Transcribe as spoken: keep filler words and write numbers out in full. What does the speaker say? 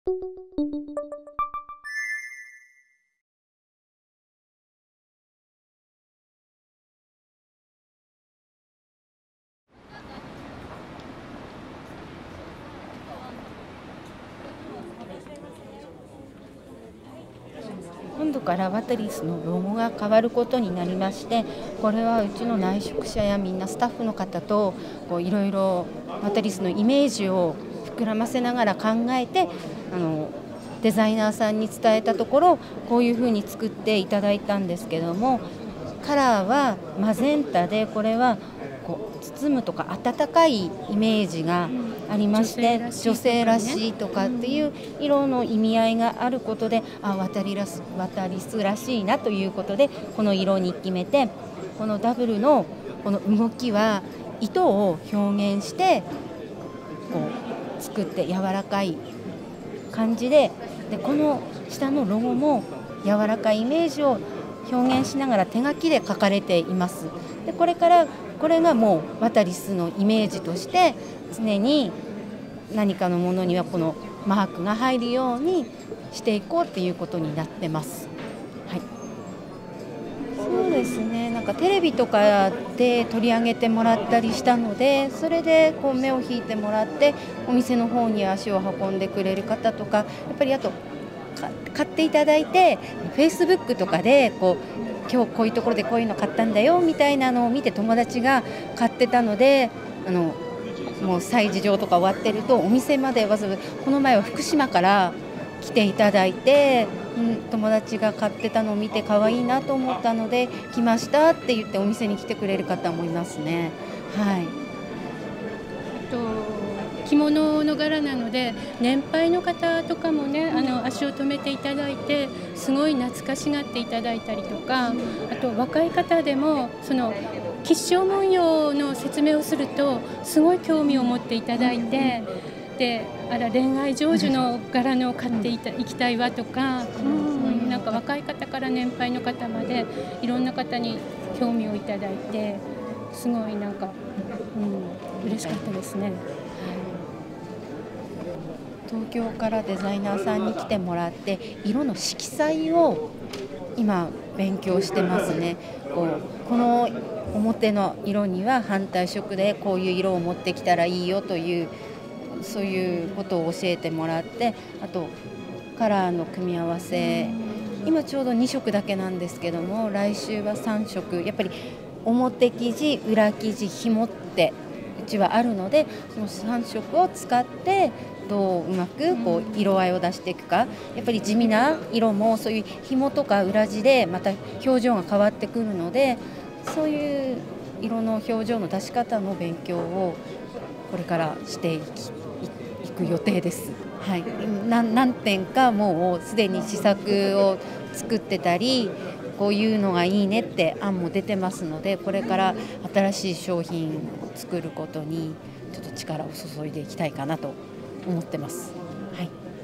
今度からワタリスのロゴが変わることになりまして、これはうちの内職者やみんなスタッフの方とこういろいろワタリスのイメージを膨らませながら考えて、あのデザイナーさんに伝えたところ、こういうふうに作っていただいたんですけども、カラーはマゼンタで、これはこう包むとか温かいイメージがありまして、女性らしいとかっていう色の意味合いがあることで、あ、ワタリラス、ワタリスらしいなということでこの色に決めて、このダブルのこの動きは糸を表現してこう作って柔らかい感じで、でこの下のロゴも柔らかいイメージを表現しながら手書きで書かれています。でこれからこれがもうワタリスのイメージとして常に何かのものにはこのマークが入るようにしていこうっていうことになってます。はい、そうですね、なんかテレビとかで取り上げてもらったりしたので、それでこう目を引いてもらってお店の方に足を運んでくれる方とか、やっぱりあと買っていただいてフェイスブックとかでこう今日こういうところでこういうの買ったんだよみたいなのを見て友達が買ってたので、あのもう催事場とか終わってるとお店までわざわざ、この前は福島から来ていただいて、うん、友達が買ってたのを見て可愛いなと思ったので来ましたって言ってお店に来てくれる方もいますね。はい、 あと着物の柄なので年配の方とかもね、あの足を止めていただいてすごい懐かしがっていただいたりとか、あと若い方でもその吉祥文様の説明をするとすごい興味を持っていただいて、であら恋愛成就の柄の買っていた行きたいわとか、うん、なんか若い方から年配の方までいろんな方に興味をいただいて、すごいなんか、うん、嬉しかったですね。 東京からデザイナーさんに来てもらって色の色彩を今勉強してますね。こうこの表の色には反対色でこういう色を持ってきたらいいよという、そういうことを教えてもらって、あとカラーの組み合わせ、今ちょうどに色だけなんですけども、来週はさん色、やっぱり表生地裏生地紐ってうちはあるので、そのさん色を使ってどううまくこう色合いを出していくか、やっぱり地味な色もそういう紐とか裏地でまた表情が変わってくるので、そういう色の表情の出し方の勉強をこれからしていきいく予定です。はい、何何点かもうすでに試作を作ってたり、こういうのがいいねって案も出てますので、これから新しい商品を作ることにちょっと力を注いでいきたいかなと思ってます。はい。